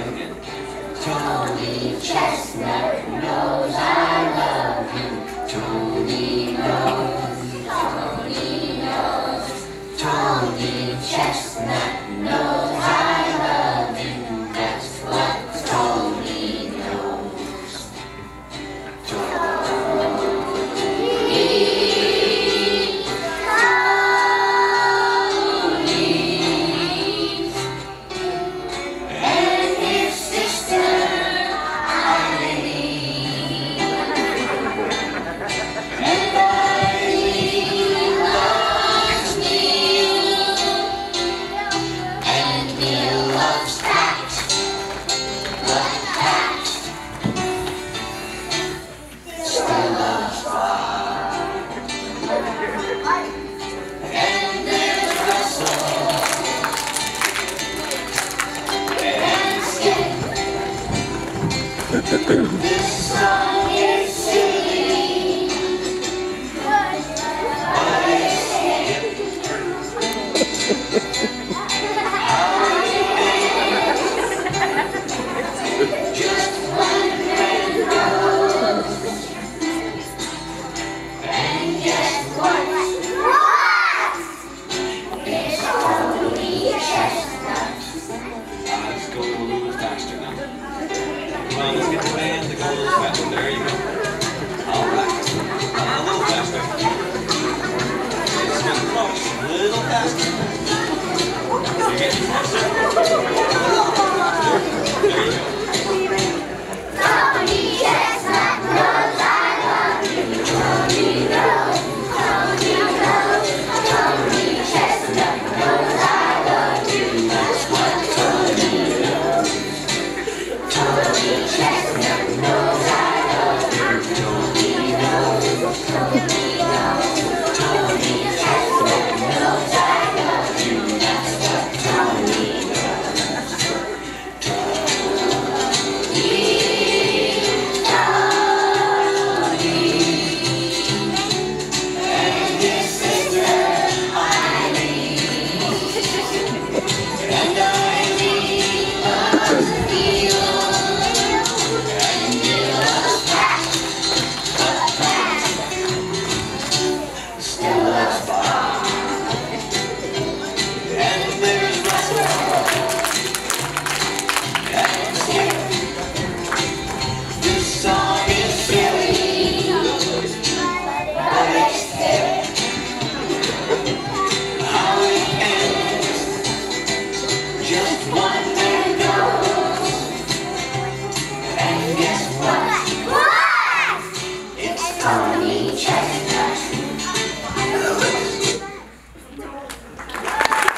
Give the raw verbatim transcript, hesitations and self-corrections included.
again. Tony Chestnut knows I love you. Tony knows, Tony knows. Tony Chestnut knows I love you. That's what Tony knows. Tony, Tony, and his sister Eileen. And Eileen loves me, and Bill loves Pat, but Pat still loves Bob. And there's Russell and Skip. This song is silly, but it's Skip. How do you think? Just one man goes. And guess what? What? It's Tony Chestnut. Uh, let's go a little bit faster now. Come on, let's get the band to go a little faster. There you go.